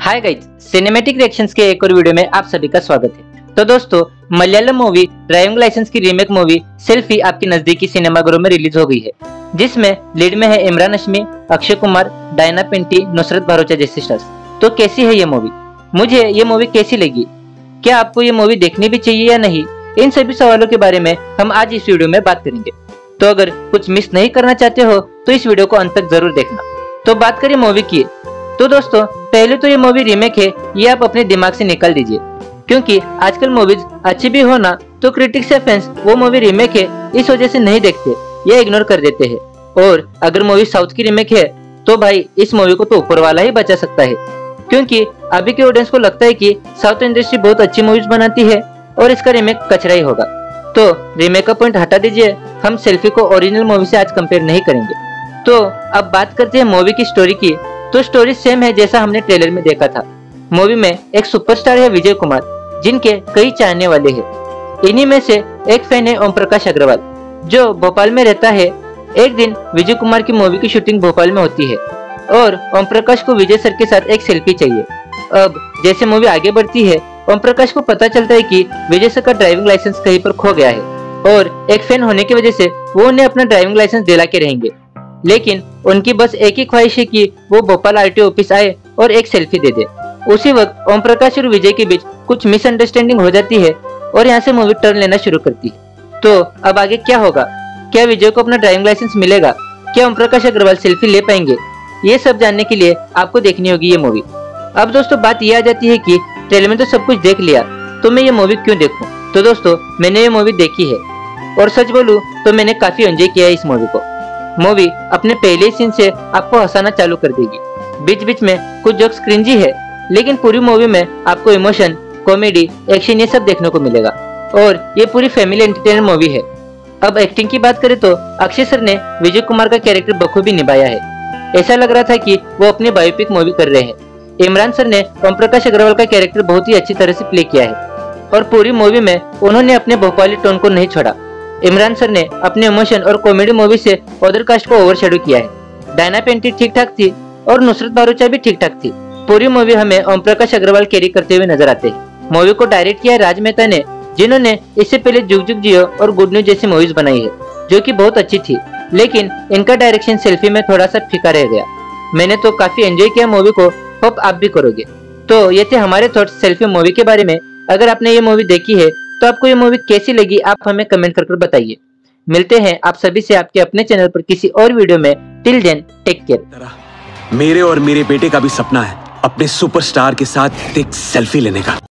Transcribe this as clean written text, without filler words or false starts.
Hi guys, cinematic reactions के एक और वीडियो में आप सभी का स्वागत है। तो दोस्तों, मलयालम मूवी ड्राइविंग लाइसेंस की रीमेक मूवी सेल्फी आपकी नजदीकी सिनेमाघरों में रिलीज हो गई है, जिसमें लीड में है इमरान हाशमी, अक्षय कुमार, डायना पेंटी, नुसरत भरूचा जैसे स्टार्स। तो कैसी है ये मूवी? मुझे ये मूवी कैसी लगी? क्या आपको ये मूवी देखनी भी चाहिए या नहीं? इन सभी सवालों के बारे में हम आज इस वीडियो में बात करेंगे। तो अगर कुछ मिस नहीं करना चाहते हो तो इस वीडियो को अंत तक जरूर देखना। तो बात करें मूवी की, तो दोस्तों पहले तो ये मूवी रीमेक है, ये आप अपने दिमाग से निकाल दीजिए, क्योंकि आजकल मूवीज अच्छी भी हो ना तो क्रिटिक्स या फैंस वो मूवी रीमेक है इस वजह से नहीं देखते या इग्नोर कर देते हैं। और अगर मूवी साउथ की रीमेक है तो भाई इस मूवी को तो ऊपर वाला ही बचा सकता है, क्योंकि अभी के ऑडियंस को लगता है कि साउथ इंडस्ट्री बहुत अच्छी मूवीज बनाती है और इसका रीमेक कचरा ही होगा। तो रीमेक का पॉइंट हटा दीजिए, हम सेल्फी को ओरिजिनल मूवी से आज कंपेयर नहीं करेंगे। तो अब बात करते हैं मूवी की स्टोरी की। तो स्टोरी सेम है जैसा हमने ट्रेलर में देखा था। मूवी में एक सुपरस्टार है विजय कुमार, जिनके कई चाहने वाले हैं। इन्हीं में से एक फैन है ओम प्रकाश अग्रवाल, जो भोपाल में रहता है। एक दिन विजय कुमार की मूवी की शूटिंग भोपाल में होती है और ओम प्रकाश को विजय सर के साथ एक सेल्फी चाहिए। अब जैसे मूवी आगे बढ़ती है, ओम प्रकाश को पता चलता है कि विजय सर का ड्राइविंग लाइसेंस कहीं पर खो गया है और एक फैन होने की वजह से वो उन्हें अपना ड्राइविंग लाइसेंस दिला के रहेंगे। लेकिन उनकी बस एक ही ख्वाहिश है कि वो भोपाल आरटीओ ऑफिस आए और एक सेल्फी दे दे। उसी वक्त ओम प्रकाश और विजय के बीच कुछ मिसअंडरस्टैंडिंग हो जाती है और यहाँ से मूवी टर्न लेना शुरू करती है। तो अब आगे क्या होगा? क्या विजय को अपना ड्राइविंग लाइसेंस मिलेगा? क्या ओम प्रकाश अग्रवाल सेल्फी ले पाएंगे? ये सब जानने के लिए आपको देखनी होगी ये मूवी। अब दोस्तों बात ये आ जाती है कि ट्रेलर में तो सब कुछ देख लिया, तो मैं ये मूवी क्यों देखूं? तो दोस्तों मैंने ये मूवी देखी है और सच बोलूं तो मैंने काफी एंजॉय किया है इस मूवी को। मूवी अपने पहले सीन से आपको हंसाना चालू कर देगी। बीच बीच में कुछ जोक्स क्रिंजी है, लेकिन पूरी मूवी में आपको इमोशन, कॉमेडी, एक्शन ये सब देखने को मिलेगा और ये पूरी फैमिली एंटरटेनर मूवी है। अब एक्टिंग की बात करें तो अक्षय सर ने विजय कुमार का कैरेक्टर बखूबी निभाया है। ऐसा लग रहा था कि वो अपनी बायोपिक मूवी कर रहे हैं। इमरान सर ने ओम प्रकाश अग्रवाल का कैरेक्टर बहुत ही अच्छी तरह से प्ले किया है और पूरी मूवी में उन्होंने अपने भोपाली टोन को नहीं छोड़ा। इमरान सर ने अपने इमोशन और कॉमेडी मूवी से अदर कास्ट को ओवरशैडो किया है। डायना पेंटी ठीक ठाक थी और नुसरत भरूचा भी ठीक ठाक थी। पूरी मूवी हमें ओम प्रकाश अग्रवाल कैरी करते हुए नजर आते हैं। मूवी को डायरेक्ट किया है राज मेहता ने, जिन्होंने इससे पहले जुग जुग जियो और गुड न्यूज जैसी मूवीज बनाई है, जो कि बहुत अच्छी थी। लेकिन इनका डायरेक्शन सेल्फी में थोड़ा सा फीका रह गया। मैंने तो काफी एंजॉय किया मूवी को, होप आप भी करोगे। तो ये थे हमारे थॉट्स सेल्फी मूवी के बारे में। अगर आपने ये मूवी देखी है तो आपको ये मूवी कैसी लगी आप हमें कमेंट कर बताइए। मिलते हैं आप सभी से आपके अपने चैनल पर किसी और वीडियो में। Till then take care. मेरे और मेरे बेटे का भी सपना है अपने सुपरस्टार के साथ एक सेल्फी लेने का।